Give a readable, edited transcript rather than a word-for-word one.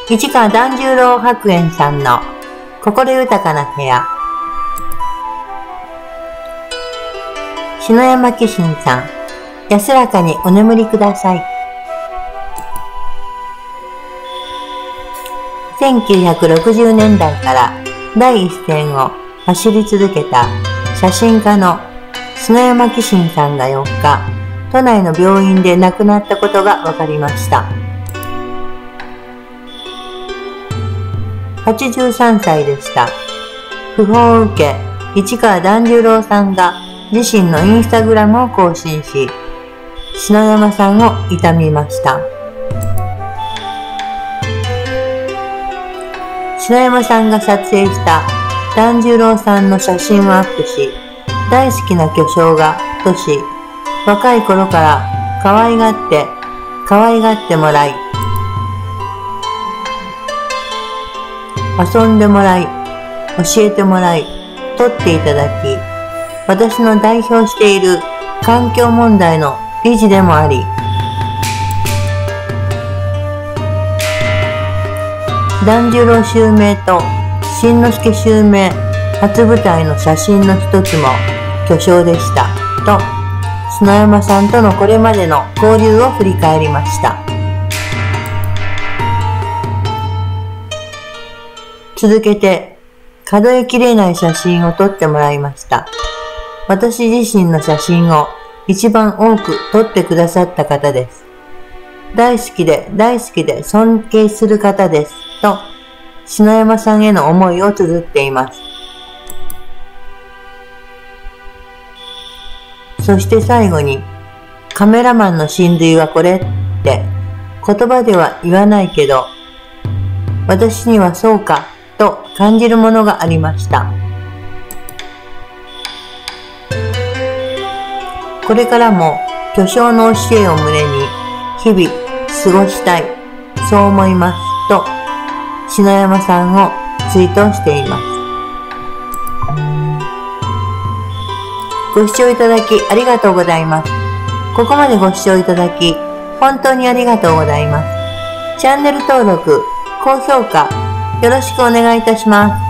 市川團十郎白猿さんの心豊かな部屋。篠山紀信さん、安らかにお眠りください。1960年代から第一線を走り続けた写真家の篠山紀信さんが4日、都内の病院で亡くなったことが分かりました。83歳でした。訃報を受け、市川團十郎さんが自身のインスタグラムを更新し、篠山さんを悼みました。篠山さんが撮影した團十郎さんの写真をアップし、大好きな巨匠がとし、若い頃から可愛がってもらい、遊んでもらい、教えてもらい、撮っていただき、私の代表している環境問題の理事でもあり、團十郎襲名と新之助襲名初舞台の写真の一つも巨匠でしたと、篠山さんとのこれまでの交流を振り返りました。続けて、数えきれない写真を撮ってもらいました。私自身の写真を一番多く撮ってくださった方です。大好きで尊敬する方です。と、篠山さんへの思いを綴っています。そして最後に、カメラマンの真髄はこれって言葉では言わないけど、私にはそうかと感じるものがありました。これからも巨匠の教えを胸に日々過ごしたい、そう思いますと篠山さんをツイートしています。ご視聴いただきありがとうございます。ここまでご視聴いただき本当にありがとうございます。チャンネル登録、高評価よろしくお願いいたします。